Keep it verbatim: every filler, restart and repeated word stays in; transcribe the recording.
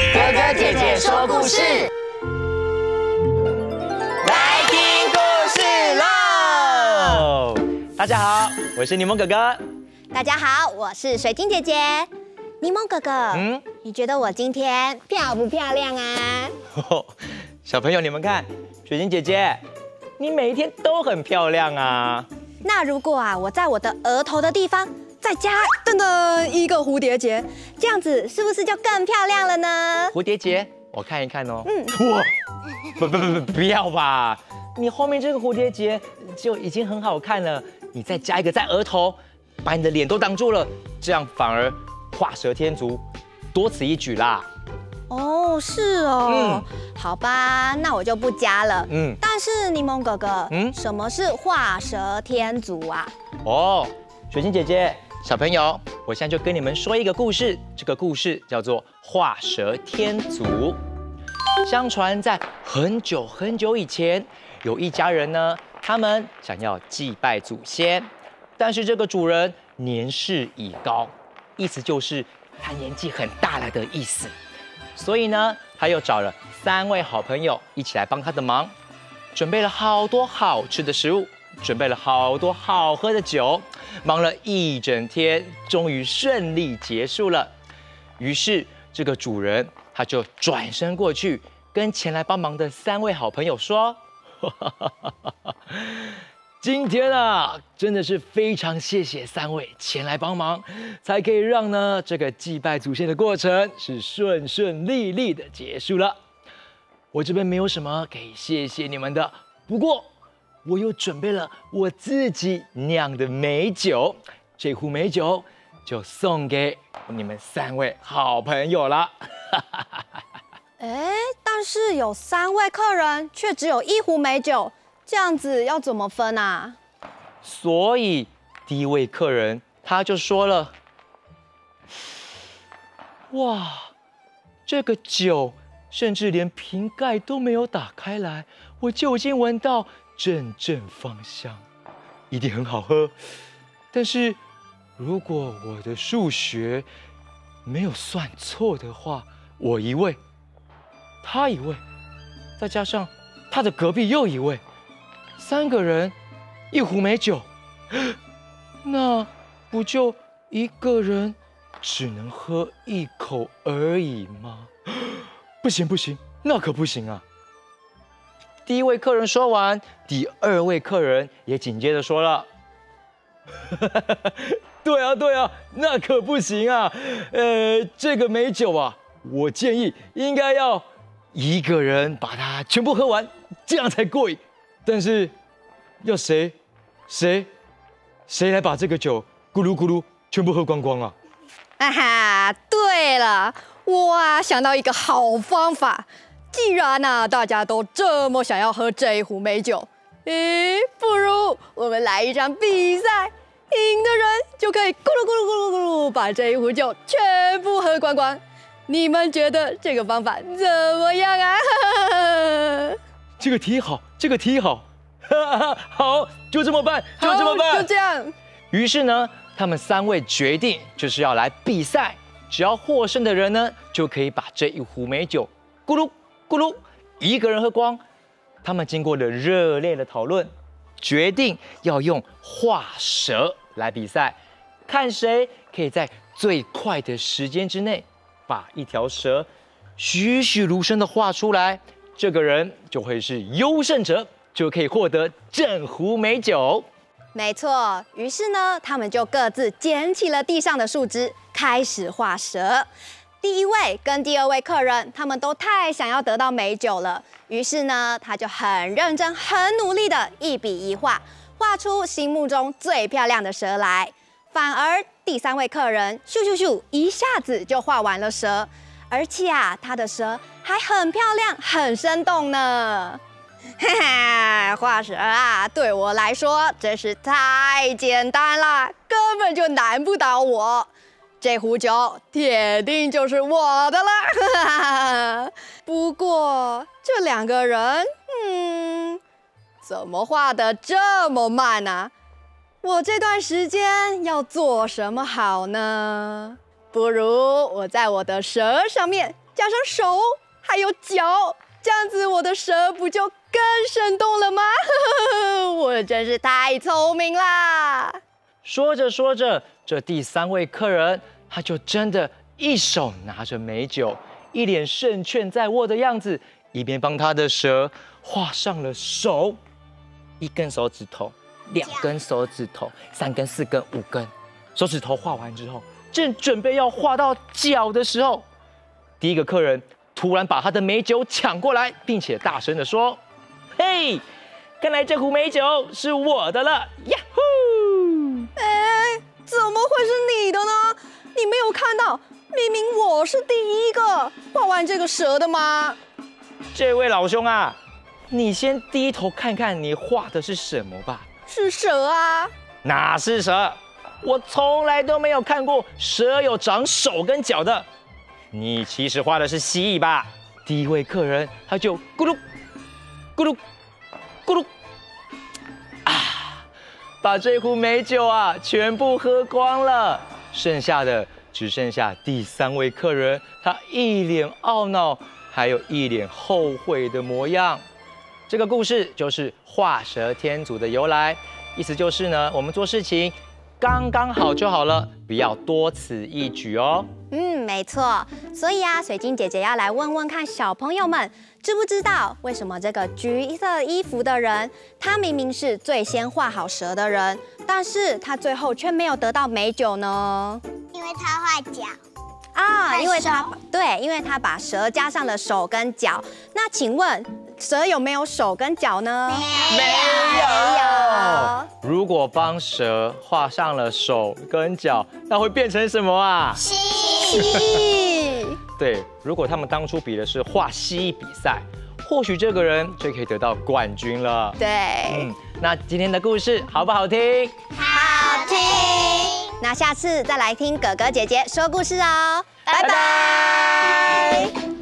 哥哥姐姐说故事，来听故事喽！ 大家好，我是柠檬哥哥。 大家好，我是水晶姐姐。柠檬哥哥，嗯，你觉得我今天漂不漂亮啊？ 小朋友，你们看，水晶姐姐，你每一天都很漂亮啊。 那如果啊，我在我的额头的地方再加噔噔一个蝴蝶结，这样子是不是就更漂亮了呢？ 蝴蝶结，我看一看哦。嗯，哇，不不不不，不要吧！你后面这个蝴蝶结就已经很好看了，你再加一个在额头，把你的脸都挡住了，这样反而画蛇添足，多此一举啦。 哦，是哦，嗯，好吧，那我就不加了。嗯，但是柠檬哥哥，嗯，什么是画蛇添足啊？ 哦，水晶姐姐，小朋友，我现在就跟你们说一个故事，这个故事叫做画蛇添足。相传在很久很久以前，有一家人呢，他们想要祭拜祖先，但是这个主人年事已高，意思就是他年纪很大了的意思。所以呢，他又找了三位好朋友一起来帮他的忙，准备了好多好吃的食物，准备了好多好喝的酒，忙了一整天，终于顺利结束了。于是这个主人他就转身过去，跟前来帮忙的三位好朋友说：“今天啊，真的是非常谢谢三位前来帮忙，才可以让呢这个祭拜祖先的过程是顺顺利利的结束了。我这边没有什么可以谢谢你们的，不过我又准备了我自己酿的美酒，这壶美酒就送给你们三位好朋友了。” 哎，但是有三位客人，却只有一壶美酒。这样子要怎么分啊？ 所以第一位客人他就说了：“哇，这个酒甚至连瓶盖都没有打开来，我就已经闻到阵阵芳香，一定很好喝。但是如果我的数学没有算错的话，我一位，他一位，再加上他的隔壁又一位。”三个人，一壶美酒，那不就一个人只能喝一口而已吗？不行不行，那可不行啊！第一位客人说完，第二位客人也紧接着说了：“对啊对啊，那可不行啊！呃，这个美酒啊，我建议应该要一个人把它全部喝完，这样才过瘾。但是要谁谁谁来把这个酒咕噜咕噜全部喝光光啊？” 哈哈，对了，我啊想到一个好方法。既然啊大家都这么想要喝这一壶美酒，诶，不如我们来一场比赛，赢的人就可以咕噜咕噜咕噜咕噜把这一壶酒全部喝光光。你们觉得这个方法怎么样啊？ 这个提议好，这个提议好。好，就这么办，就这么办， 就这样。 于是呢，他们三位决定就是要来比赛，只要获胜的人呢，就可以把这一壶美酒咕噜咕噜一个人喝光。他们经过了热烈的讨论，决定要用画蛇来比赛，看谁可以在最快的时间之内把一条蛇栩栩如生的画出来，这个人就会是优胜者，就可以获得整壶美酒。 没错，于是呢，他们就各自捡起了地上的树枝，开始画蛇。第一位跟第二位客人，他们都太想要得到美酒了，于是呢，他就很认真、很努力的一笔一画，画出心目中最漂亮的蛇来。反而第三位客人，咻咻咻，一下子就画完了蛇，而且啊，他的蛇还很漂亮、很生动呢。哈哈，画蛇啊，对我来说真是太简单了，根本就难不倒我。这壶酒铁定就是我的了。哈哈，不过这两个人，嗯，怎么画得这么慢啊？我这段时间要做什么好呢？不如我在我的蛇上面加加上手还有脚，这样子我的蛇不就更生动了吗？我真是太聪明啦！ 说着说着，这第三位客人他就真的一手拿着美酒，一脸胜券在握的样子，一边帮他的蛇画上了手，一根手指头，两根手指头，三根、四根、五根，手指头画完之后，正准备要画到脚的时候，第一个客人突然把他的美酒抢过来，并且大声地说：“嘿，看来这壶美酒是我的了，呀呼！” 哎，怎么会是你的呢？你没有看到，明明我是第一个画完这个蛇的吗？ 这位老兄啊，你先低头看看你画的是什么吧。 是蛇啊。 哪是蛇？我从来都没有看过蛇有长手跟脚的。你其实画的是蜥蜴吧？第一位客人他就咕噜咕噜咕噜啊，把这壶美酒啊全部喝光了，剩下的只剩下第三位客人，他一脸懊恼，还有一脸后悔的模样。这个故事就是画蛇添足的由来，意思就是呢，我们做事情刚刚好就好了，不要多此一举哦。 嗯，没错。所以啊，水晶姐姐要来问问看小朋友们，知不知道为什么这个橘色衣服的人，他明明是最先画好蛇的人，但是他最后却没有得到美酒呢？ 因为他画脚啊，因为他对，因为他把蛇加上了手跟脚。那请问蛇有没有手跟脚呢？ 没有。如果帮蛇画上了手跟脚，那会变成什么啊？ 蜥蜴。 对，如果他们当初比的是画蜥蜴比赛，或许这个人就可以得到冠军了。 对， 嗯，那今天的故事好不好听？ 好听。 那下次再来听哥哥姐姐说故事哦，拜拜拜。 拜。